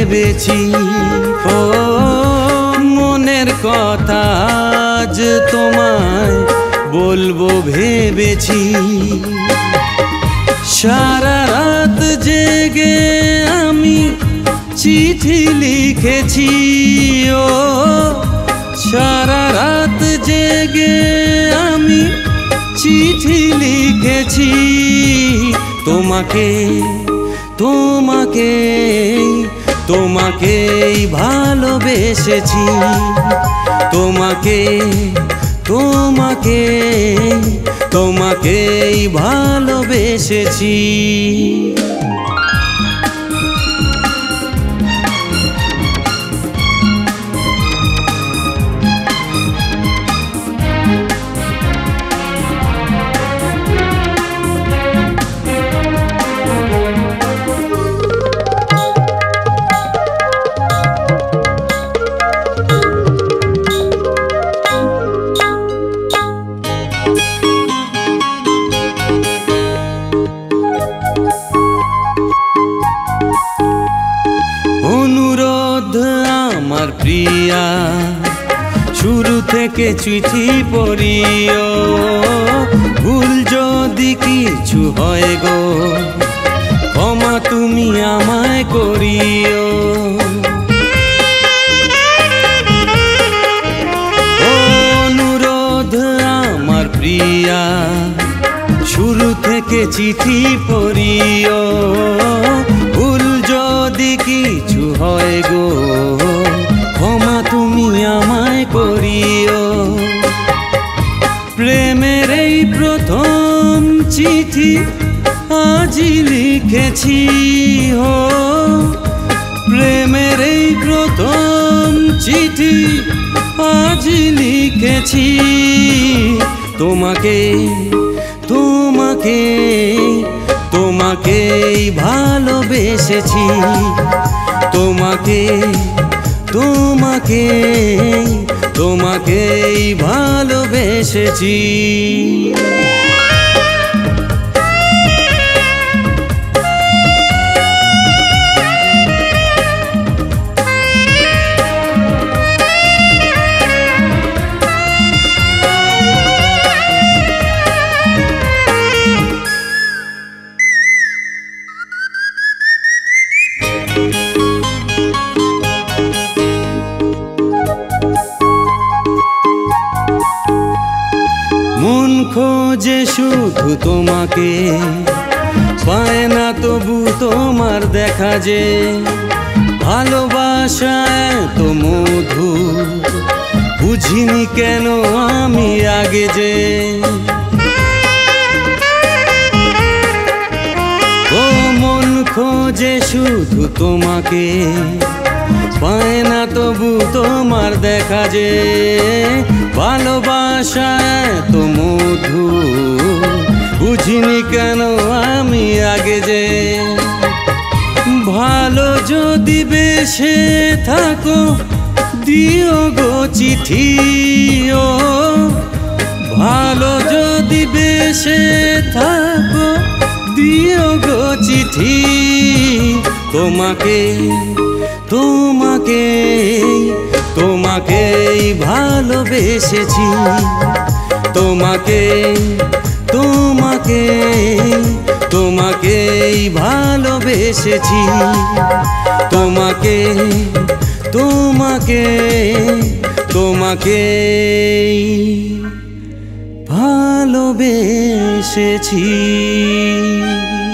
ভেবেছি। ও মনের কথা আজ তোমায় বলবো ভেবেছি। সারা রাত জেগে আমি চিঠি লিখেছি। ও সারা রাত জেগে আমি চিঠি লিখেছি। তোমাকে তোমাকে তোমাকেই ভালোবেসেছি। তোমাকে তোমাকে তোমাকেই ভালোবেসেছি। অনুরোধ আমার প্রিয়া, শুরু থেকে চিঠি পড়িও। ভুল যদি কিছু হয় গো, ক্ষমা তুমি আমায় করিও। অনুরোধ আমার প্রিয়া, শুরু থেকে চিঠি পড়িও। ভুল যদি কিছু হয় গো, ক্ষমা তুমি আমায় করিও। প্রেমের এই প্রথম চিঠি আজই লিখেছি। ও প্রেমের এই প্রথম চিঠি আজই লিখেছি। তোমাকে তোমাকে তোমাকেই ভালোবেসেছি। তোমাকে তোমাকে তোমাকেই ভালোবেসেছি। মন খোঁজে শুধু তোমাকে, পায় না তবু তোমার দেখা যে। ভালোবাসা এত মধু, বুঝিনি কেন আমি আগে যে। ও মন খোঁজে শুধু তোমাকে, পায় না তবু তোমার দেখা যে। ভালোবাসা এত মধু, বুঝিনি কেন আমি আগে যে। ভালো যদি বেসে থাকো দিও গো চিঠি। ও ভালো যদি বেসে থাকো দিও গো চিঠি। তোমাকে তোমাকে তোমাকেই ভালোবেসেছি। তোমাকে তোমাকে তোমাকেই ভালোবেসেছি। তোমাকে তোমাকে তোমাকেই ভালোবেসেছি।